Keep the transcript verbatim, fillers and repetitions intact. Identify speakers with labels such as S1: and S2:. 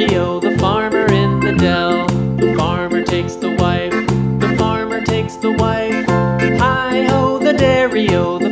S1: dairy-o, the farmer in the dell. The farmer takes the wife, the farmer takes the wife. Hi-ho, the dairy-o,